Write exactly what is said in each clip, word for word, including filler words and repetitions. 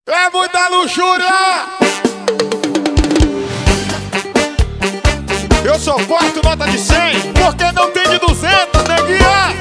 É muita luxúria! Eu só corto nota de cem, porque não tem de duzentos, neguinha!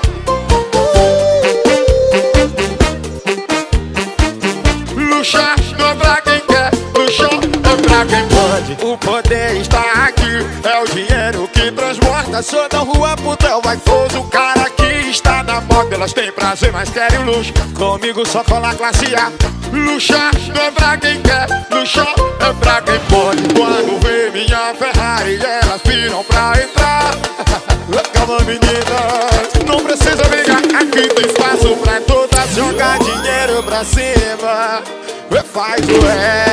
Luxar não é pra quem quer, luxar é pra quem pode. O poder está aqui, é o dinheiro que transborda. Sou da rua, puta, vai foso, o cara que está na moda. Elas têm prazer, mas querem luxo, comigo só cola classe A. Luxar não é pra quem quer, luxar é pra quem pode. Quando vê minha Ferrari, elas piram pra entrar. Calma, menina, não precisa brigar, aqui tem espaço pra todas. Jogar dinheiro pra cima, faz o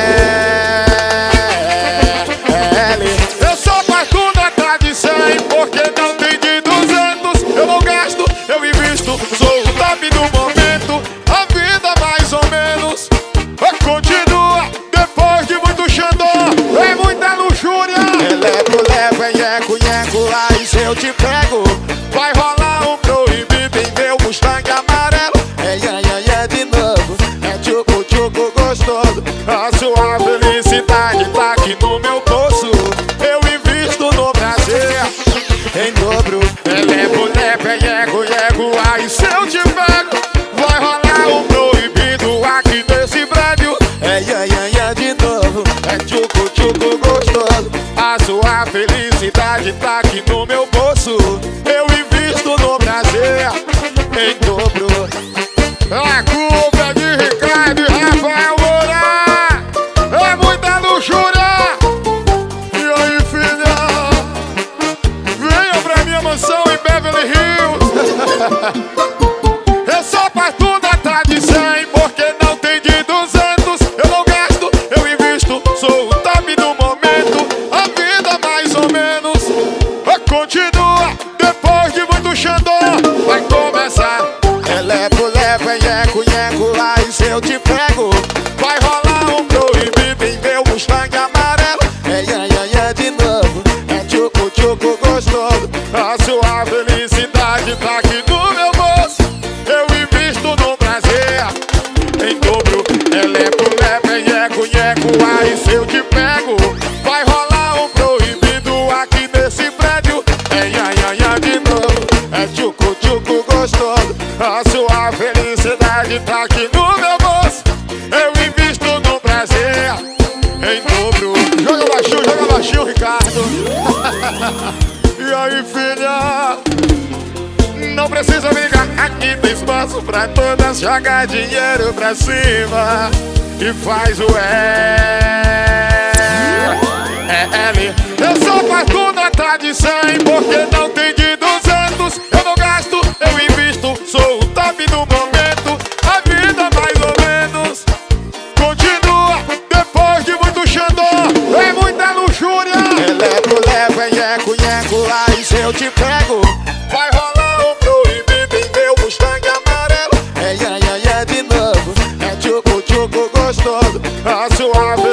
L. Eu sou parto nota de cem, porque não tem de duzentos. Eu não gasto, eu invisto, sou o top do momento. A vida mais ou menos continua depois de muito xandó. É muita luxúria. Elevo, levo, é nheco, nheco, aí se eu te pego, vai rolar um proibido em meu Mustang amarelo. É ia, ia, ia de novo, é tchucu, tchucu gostoso. A sua felicidade tá aqui no meu bolso. Eu invisto no prazer em dobro. Elevo, levo, é nheco, nheco, aí se eu te pego, vai rolar um proibido aqui nesse prédio. É ia, ia, ia de novo, é tchucu, tchucu gostoso. A sua felicidade tá aqui no meu bolso. Eu invisto no prazer em dobro. A culpa é de Ricardo e Rafael Moura. É muita luxúria. E aí, filha, venha pra minha mansão em Beverly Hills. Eu só parto nota de cem, porque não tem de duzentos. Eu não gasto, eu invisto, sou o top do momento. A vida mais ou menos continua depois de muito xandó. Vai começar. Elevo, levo, é nheco, nheco, aí se eu te pego, vai rolar um proibido em meu Mustang amarelo. É ia, ia, ia de novo, é tchucu, tchucu gostoso. A sua felicidade tá aqui no meu bolso. Eu invisto no prazer em dobro. Elevo, levo, é nheco, nheco, aí se eu te pego, vai rolar um proibido aqui nesse prédio. É ia, ia, ia de novo, é tchucu, tchucu gostoso. A sua felicidade tá aqui no meu bolso. Eu invisto no prazer em dobro. Joga baixinho, joga baixinho, Ricardo. E aí, filha, não precisa brigar, aqui tem espaço pra todas. Joga dinheiro pra cima e faz o L. Eu só parto nota de cem, porque não tem de duzentos. Eu não gasto, eu invisto, sou o top do momento. A vida mais ou menos continua depois de muito xandó. É muita luxúria. Elevo, levo, é nheco, nheco, aí se eu te pego, vai rolar um proibido em meu Mustang amarelo. É ia, ia, ia de novo, é tchucu, tchucu gostoso. A sua